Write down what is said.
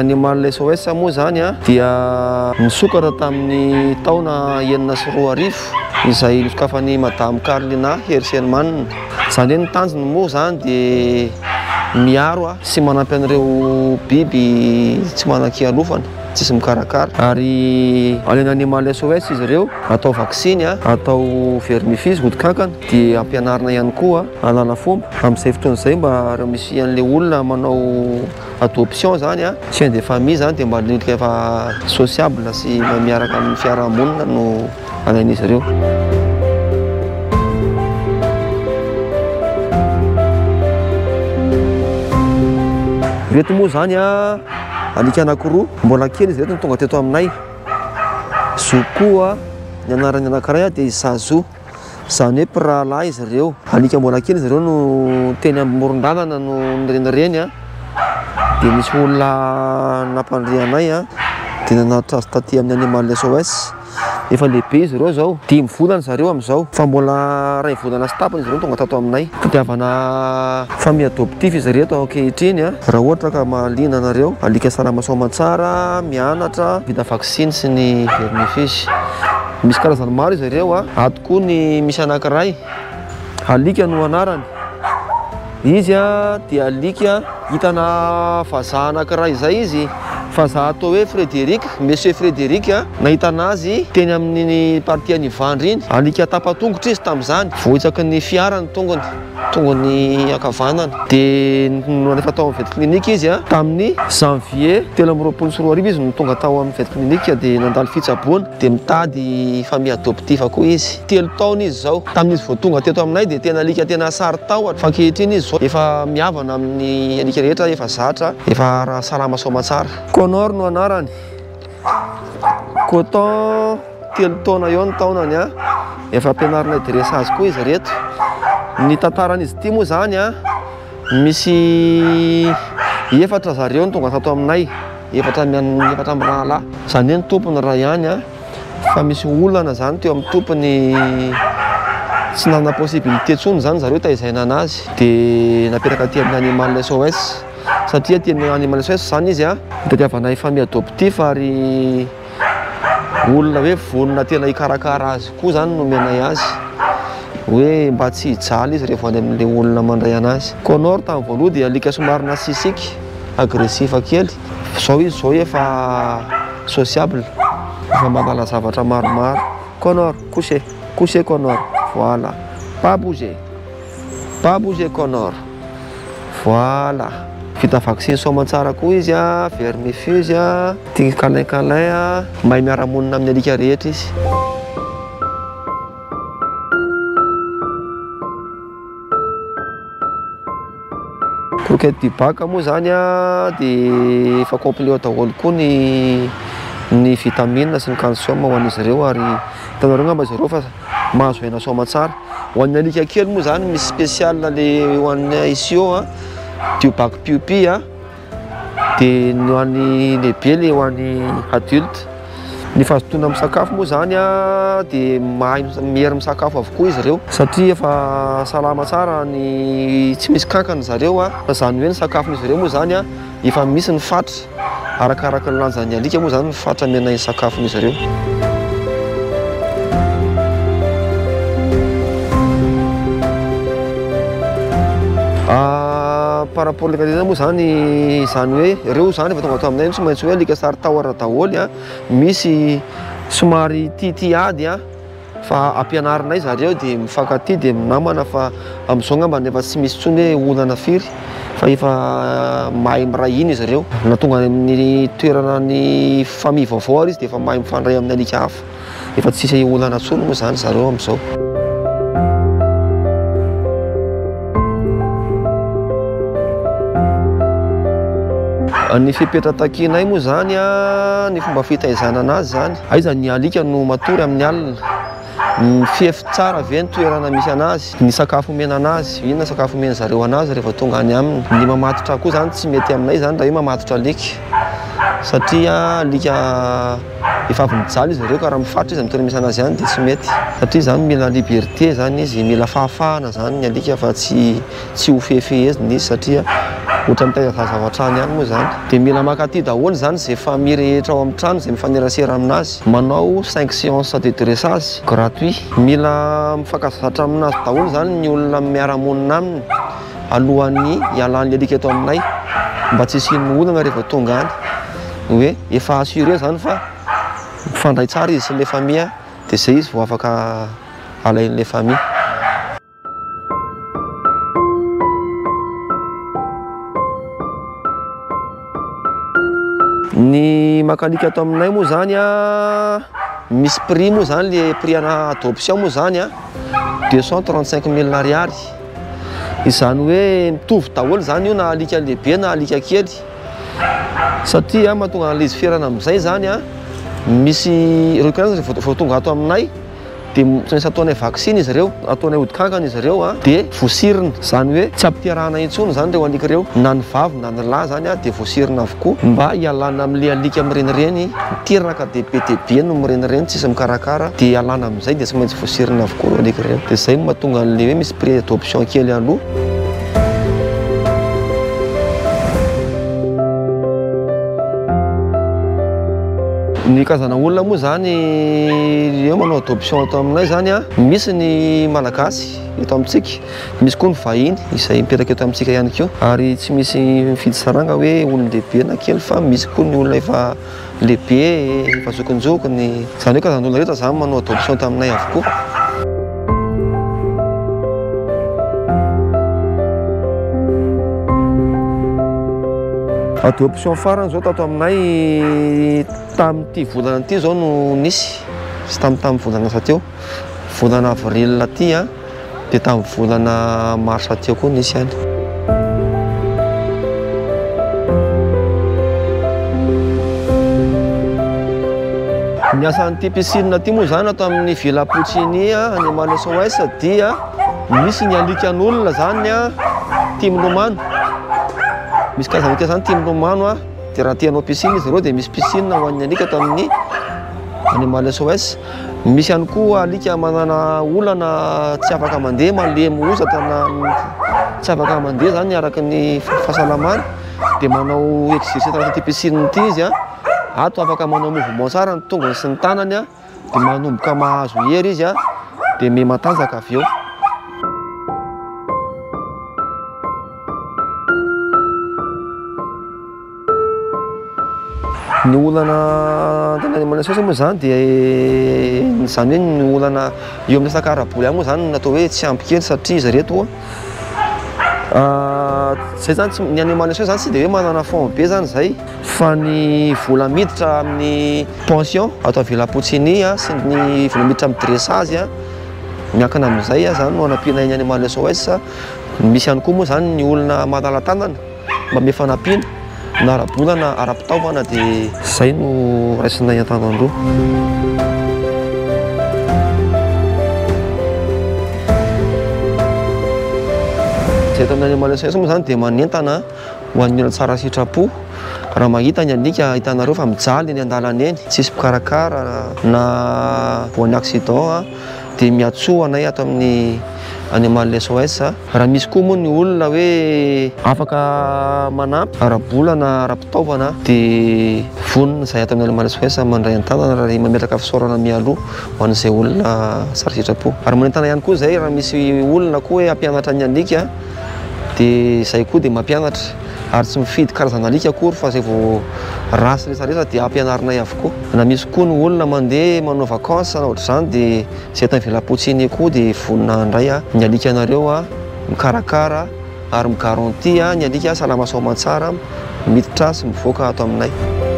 Animal SOS moa zany dia nisokatra tamin'ny taona 2004 izay nisokafan'ny Madame Carlina Herselman. Zany hoe ny tanjony moa zany dia miaro sy manampy an'ireo biby tsy manan-kialofana, tsisy mikarakara. Ary alaina Animal SOS izy ireo, atao vaksiny, atao vermifisy, odikankana, dia ampianarina ihany koa alala fomba amin'izay fotoana izay mba raha misy an'ilay olona manao adoption zany chien de famille zany dia mba lika efa sociable sy miaraka amin'ny fiarahamonina no alain'izy ireo. Reto moa zany alika anankiroa mbola kely izy reto ny tonga teto aminay. Zoko ny anarany anankiray dia Zazo, zany hoe piralahy izy ireo. Alika mbola kely izy ireo no teny amin'ny moron-dalana no nirenireny dia misy olona nampandre anay dia nanatitra azy taty amin'ny Animal SOS. Efa lehibe izy ireo zao, 5 volana zareo amin'izao, fa mbola 2 volana sy tapany izy ireo tonga tato aminay. Fitiavana famille adoptif izy reto ankehitriny raha ohatra ka mahaliana anareo. Alika salama soamantsara, mianatra, vita vaksiny sy ny vermifisy. Misy karazany maro izy ireo ato koa ny misy anankiray alika no anarany. Izy dia alika hitana vazaha anankiray izay izy, vazaha atao hoe Frédéric, Monsieur Frédéric. Nahita anazy teny amin'ny partie anivandry iny, alika tapatongotra izy tamin'izany, vohitsaky ny fiara ny tongony ankavanana. Dia efa tao amin'ny vet clinique izy tamin'ny janvier 2024 izy no tonga tao amin'ny vet clinique dia nandalo fitsaboana dia mitady famille adoptif koa izy. 3 taona izy zao. Tamin'izy vao tonga teto aminay dia tena alika tena saritahotra, fa ankehitriny izy zao efa mihavana amin'ny alika rehetra, efa zatra, efa salama soamantsara. Connor no anarany. Coton 3 taona eo ny taonany efa ampianarina dressage koa izy reto. Ny tantaran'izy ity moa zany misy 4 zareo ny tonga tato aminay, 4 amin'ny rahalahy. Zany hoe ny tompony raha ihany fa misy olana zany teo amin'ny tompony tsy nanana possibilité tsony zany zareo tahizaina anazy dia napetraka aty amin'ny Animal SOS. Satria aty amin'ny Animal SOS zany izy tadiavanay famille adoptif ary olona hoe vonona tena hikarakara azy koa zany no menay azy, hoe mba tsy hijaly izy rehefa any amin'ilay olona mandray anazy. Connor tamin'ny voaloha dia alika somary narcissika, agressifa kely. Zao izy zao efa sociable, efa mahalala zavatra maromaro. Connor, couché, couché Connor, voilà, pas bouger Connor, voilà. Vita vaksiny soamantsara koa izy vermifisy, tia câlin, mahay miara-monina amin'ny alika rehetra izy. Croquette du bac moa zany dia efa complet daholo koa ny vitamine sy ny calcium ho an'izy ireo. Ary hitanareo ngamba izy ireo fa mahazo hena soamantsara. Ho an'ny alika kely moa zany misy spécial le ho an'ny izy io du bac pupi dia ny ho an'ny lehibe le ho an'ny adulte. Ny fahazotoana misakafo moa zany dia mihery misakafo avokoa izy ireo satria efa salama tsara ny tsy misy kankana zareo zany hoe ny sakafon'izy ireo moa zany efa misy ny fatra, arakaraka ny lanjan'ny alika moa zany ny fatra menay sakafon'izy ireo. Par rapport lekatena moa zany hoe ireo zany efa tonga ato aminay tsy maintsy hoe alika saritahotra daholo misy somary titiady fa ampianarinay zareo dia mifankatia dia minamana. Fa amin'izao ngamba efa tsy misy tsony hoe olana firy fa efa mahay miray iny izy ireo. Na tonga amin'ny toerana ny famille vaovao ary izy dia efa mahay mifandray amin'ny alika hafa, efa tsisy olana tsony moa zany zareo amin'izao. Ny fipetra-takinay moa zany ny fomba fitaizana anazy zany, aiza ny alika no matory amin'ny alina, mifefy tsara ve ny toerana misy anazy, ny sakafo mena anazy, inona sakafo mena zareo anazy rehefa tonga any aminy. Ny mamatotra koa zany tsy mety aminay zany raha hoe mamatotra alika, satria alika efa avy mijaly izy ireo ka raha mifatra izy amin'ny toerana misy anazy ihany dia tsy mety. Satria zany mila liberté zany izy, mila fahafahana zany ny alika fa tsy ho fehifehezina izy satria ohatra mitaiza zavatra ihany moa zany. Dia mila makaty daholo zany izay famille rehetra ao amin'ny trano izay mifanerasera aminazy. Manao 5 séances de dressage gratuit. Mila mifankazatra aminazy daholo zany ny olona miara-monina aminy alohan'ny hialan'ny alika eto aminay, mba tsy hisian'ny olana rehefa tonga any hoe efa assuré zany fa mifandray tsara izy sy le famille, dia izay izy vao afaka alain'le famille. Ny makalika ato aminay moa zany misy prix moa zany, le prix ana adoption moa zany 235 000 ariary. Izany hoe mitovy daholo zany io na alika lehibe na alika kely, satria mahatonga an'ilay izy ferana amin'izay zany misy ireo karazana vao tonga ato aminay dia tsy ataonay vaksiny izy ireo, ataonay odikankana izy ireo dia voasirina. Zany hoe tsy ampitiarahana intsony zany ireo alika ireo, na ny vavy na ny lahy zany dia voasirina avokoa mba hialana amin'le alika mirenireny tiraka dia be dia be no mirenireny tsisy mikarakara, dia hialana amin'izay dia tsy maintsy voasirina avokoa ireo alika ireo. Dia izay no mahatonga an'le hoe misy prix d'adoption kely aloha. Ny karazana olona moa zany eo manao adoption ato aminay zany misy ny malagasy eto amintsika, misy koa ny vahiny izay mipetraka eto amintsika ihany koa, ary tsy misy mifidy saranga hoe olona lehibe na kely, fa misy koa ny olona efa lehibe efa zokonjokony. Zany hoe karazana olona rehetra zany manao adoption ato aminay avokoa. Adoption farany zao tato aminay tamin'ity volana ity zao no nisy, sy tamin'ny volana lasa teo, volana avril aty dia tamin'ny volana mars aty koa nisy any. Ny asan'ity piscine ity moa zany atao amin'ny Villa Puccini any Emmanuel SOS dia misy ny alikan'olona zany tia milomano. Misy karazana alika zany tia milomano dia raha tianao piscine izy ireo dia misy piscine ho an'ny alika atao amin'ny Emmanuel SOS. Misy ihany koa alika manana olana tsy afaka mandeha, malemy ozatra na tsy afaka mandeha zany araka ny fahasalamany, dia manao exercice anaty piscine ity izy ato afaka manao mouvement tsara ny tongony sy ny tanany dia manomboka mahazo hery izy dia miha-matanjaka avy eo. Ny olana tena Emmanuel SOS moa zany dia zany hoe ny olana eo amin'ny sakaraboly ihany moa zany natao hoe tsy ampy kely, satria izy reto zay zany ny any Emmanuel SOS zany tsy dia hoe manana fond be zany zay, fa ny vola miditra amin'ny pension atao Villa Puccini sy ny vola miditra amin'ny dressage miankina amin'izay zany no anampiana ny any Emmanuel SOS. Misy ihany koa moa zany ny olona manala-tanana mba mifanampiana na ara-bola na ara-pitaovana, dia izay no raisinay an-tanandroa. Izay tamin'ny any Emmanuel SOS moa zany dia manentana ho an'ny olona tsara sitrapo. Raha mahita ny alika hitanareo fa mijaly ny an-dalana eny, tsisy mpikarakara na voan'ny accident dia miatsoa anay ato amin'ny any Emmanuel SOS. Raha misy koa moa ny olona hoe afaka manampy ara-bola na ara-pitaovana dia vonona izay ato amin'ny Emmanuel SOS mandray an-tanana raha mametraka fisaorana mialoha ho an'izay olona tsara sitrapo. Ary manentana ihany koa izay raha misy olona koa hoe hampianatra ny alika dia izay koa dia mampianatra, ary tsy mifidy karazana alika akory fa izay vao rasy rehetrarehetra dia ampianarinay avokoa. Na misy koa ny olona mandeha manao vacances na ohatr'izany dia izay atao Villa Puccini koa dia vonona handray ny alika anareo mikarakara ary migaranty ny alika salama soamantsara miditra sy mivoaka ato aminay.